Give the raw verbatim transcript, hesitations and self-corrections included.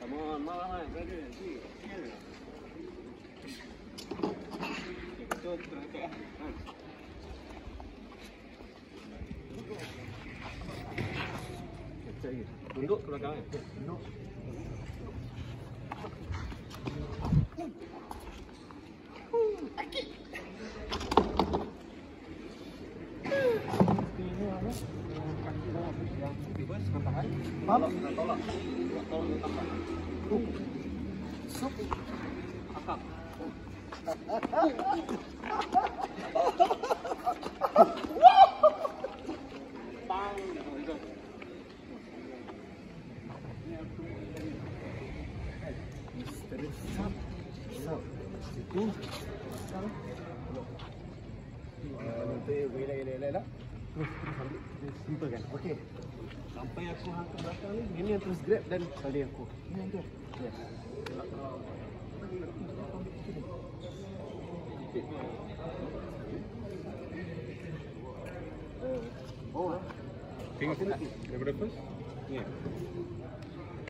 Come on, mama, brother. See, here. Betul, betul. Tunduk ke belakang. Tunduk. Tolak, tolak. Tolak tambah. Sup. Akak. Bang. Misteri sap. Sap. Situ. Sap. Nanti gila-gila lah. Terus terus ambil, terus simple kan. Okey. Sampai aku hang ke belakang ni, ini yang terus grab dan tali aku. Ini yang dia. Ya. Oh. Tengok nak daripada first? Ya.